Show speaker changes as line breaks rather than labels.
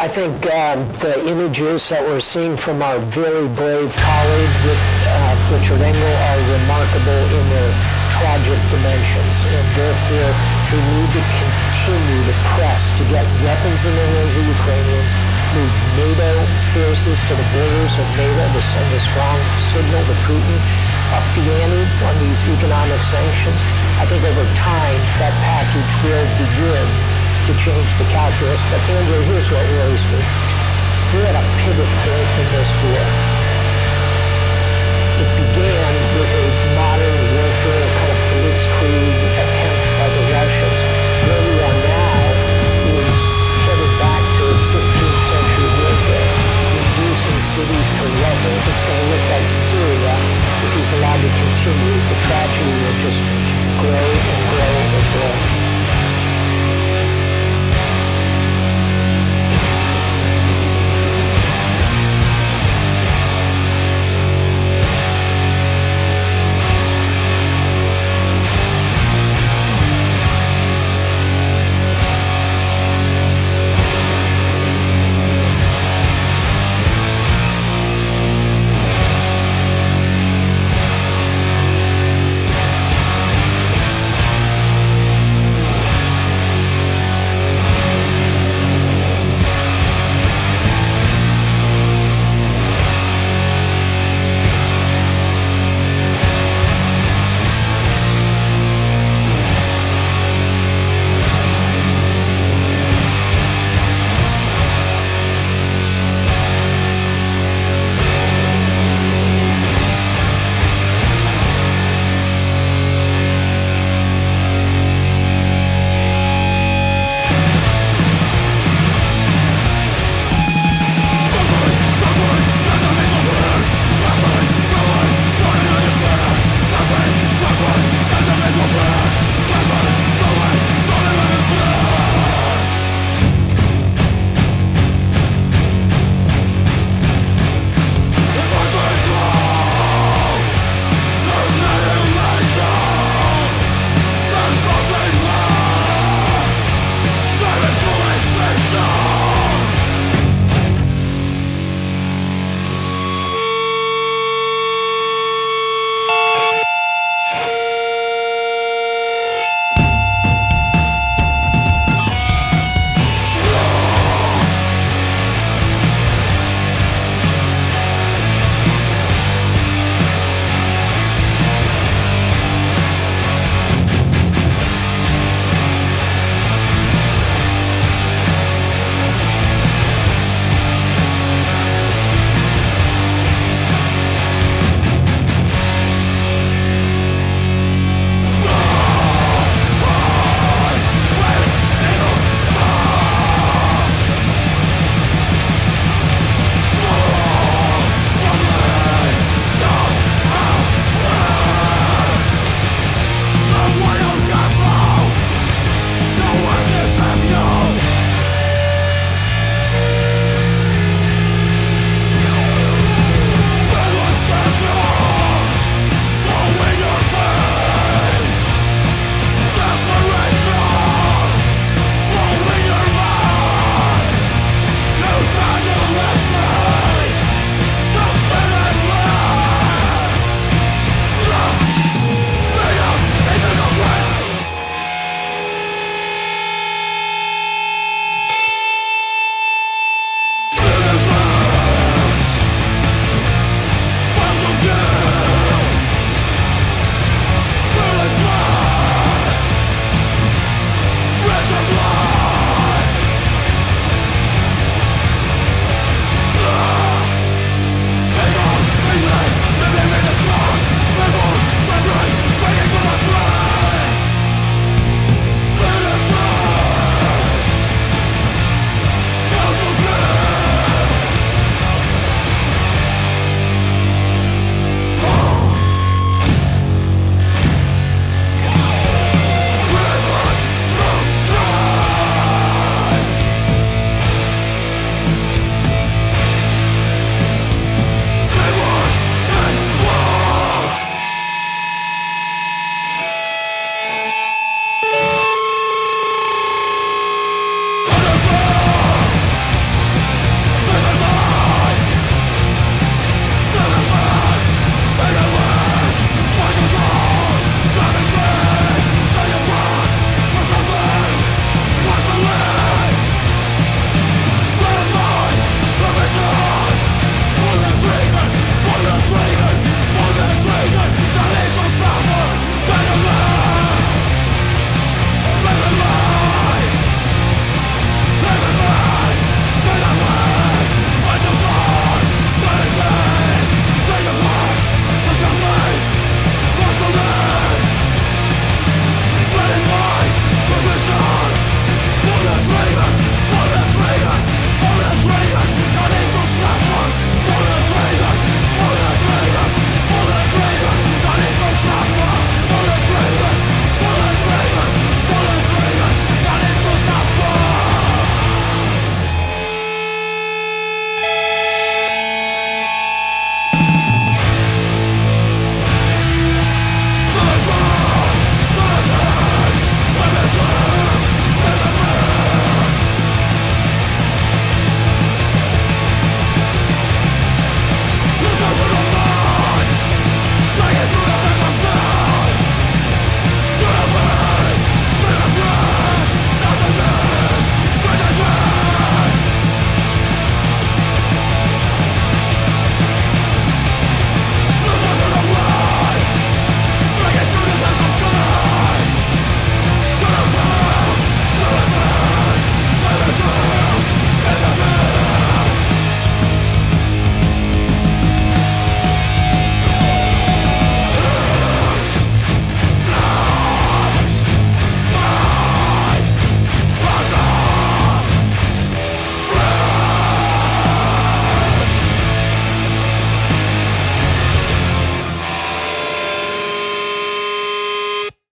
I think the images that we're seeing from our very brave colleague with Richard Engel are remarkable in their tragic dimensions, and therefore we need to continue to press to get weapons in the hands of Ukrainians, move NATO forces to the borders of NATO to send a strong signal to Putin, up the ante on these economic sanctions. I think over time that package will begin to change the calculus. But Andrew, here's what worries me. We're at a pivot point in this war. It began with a